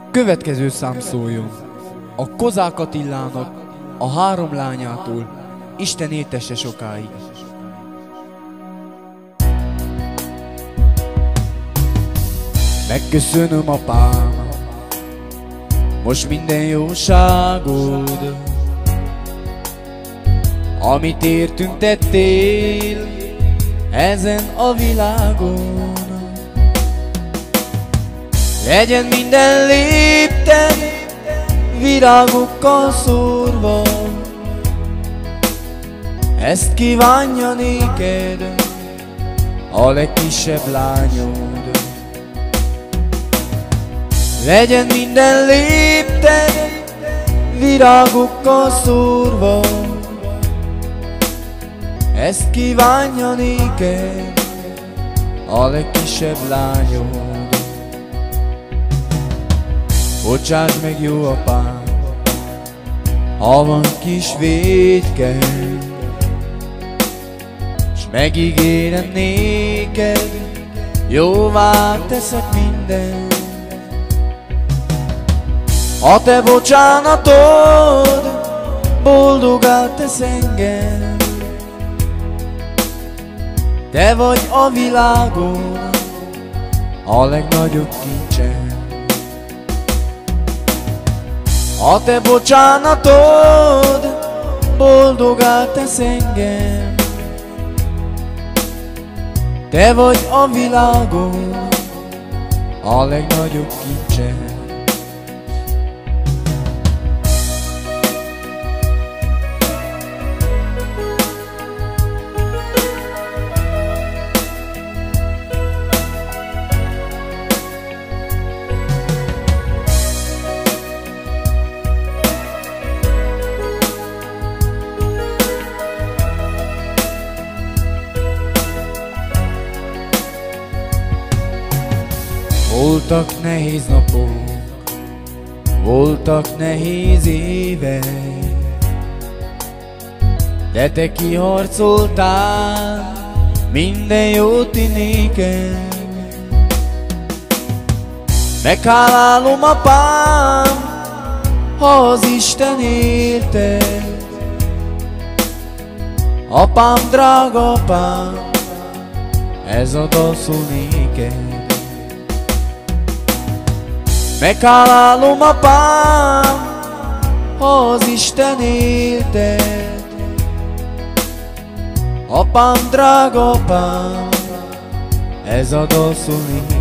Következő szám szóljon a Kozák Attilának, a 3 lányától, Isten éltesse sokáig. Megköszönöm, apám, most minden jóságod, amit értünk tettél ezen a világon. Legyen minden lépten virágokkal szórva, ezt kívánja néked a legkisebb lányod. Legyen minden lépten virágokkal szórva, ezt kívánja néked a legkisebb lányod. Bocsáss meg, jó apám, ha van kis vétkem, s megígérem néked, jóvá teszek mindent. A te bocsánatod boldoggá tesz engem, te vagy a világon a legnagyobb kincsem. A te bocsánatod boldoggá tesz engem, te vagy a világon a legnagyobb kincsem. Voltak nehéz napok, voltak nehéz évek, de te kiharcoltál minden jót nékem. Meghálálom, apám, ha az Isten érted. Apám, drága apám, ez a dal szól néked. Meghálálom, apám, ha az Isten élted. Apám, drága apám, ez a dal szól néked.